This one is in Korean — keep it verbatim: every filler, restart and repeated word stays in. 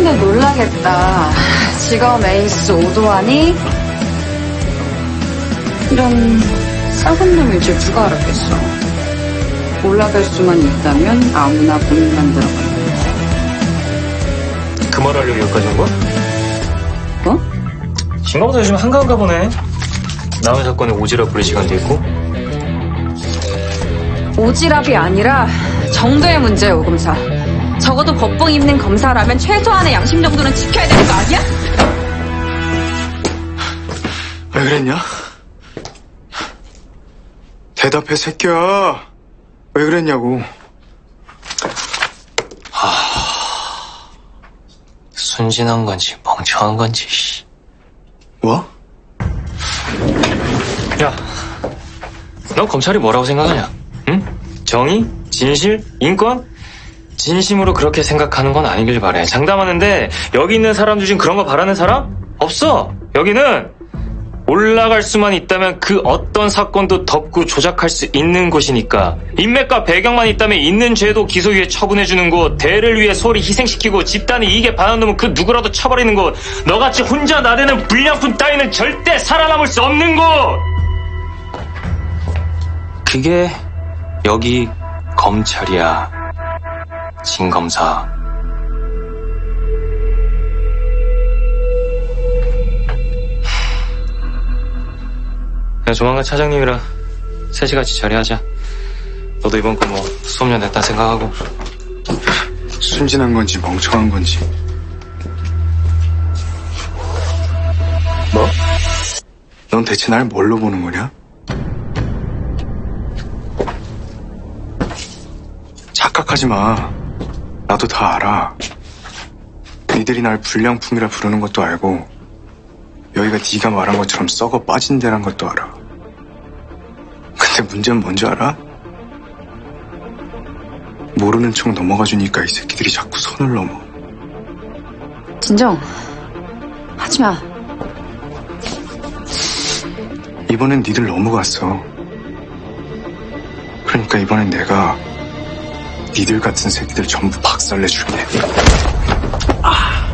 너네 놀라겠다. 직업 에이스 오도하니? 이런 썩은 놈일 줄 누가 알았겠어. 올라갈 수만 있다면 아무나 본인만 들어가. 그 말 하려고 여기까지 온 거야? 뭐? 신검사 요즘 한가한가 보네. 남의 사건에 오지랖 부릴 시간도 있고. 오지랖이 아니라 정도의 문제야, 오검사. 적어도 법봉 입는 검사라면 최소한의 양심 정도는 지켜야 되는 거 아니야? 왜 그랬냐? 대답해, 새끼야. 왜 그랬냐고. 하... 순진한 건지 멍청한 건지. 뭐? 야, 넌 검찰이 뭐라고 생각하냐? 응? 정의? 진실? 인권? 진심으로 그렇게 생각하는 건 아니길 바래. 장담하는데 여기 있는 사람 중에 그런 거 바라는 사람? 없어. 여기는 올라갈 수만 있다면 그 어떤 사건도 덮고 조작할 수 있는 곳이니까. 인맥과 배경만 있다면 있는 죄도 기소유예 처분해주는 곳, 대를 위해 소리 희생시키고 집단의 이익에 반한 놈은 그 누구라도 쳐버리는 곳, 너같이 혼자 나대는 불량품 따위는 절대 살아남을 수 없는 곳. 그게 여기 검찰이야. 진검사. 야, 조만간 차장님이랑 셋이 같이 자리하자. 너도 이번 거 뭐 수업료 냈다 생각하고. 순진한 건지 멍청한 건지. 뭐? 넌 대체 날 뭘로 보는 거냐? 착각하지 마. 나도 다 알아. 니들이 날 불량품이라 부르는 것도 알고 여기가 네가 말한 것처럼 썩어 빠진 데란 것도 알아. 근데 문제는 뭔지 알아? 모르는 척 넘어가 주니까 이 새끼들이 자꾸 선을 넘어. 진정. 하지 마. 이번엔 니들 넘어갔어. 그러니까 이번엔 내가 니들 같은 새끼들 전부 박살내줄게. 아.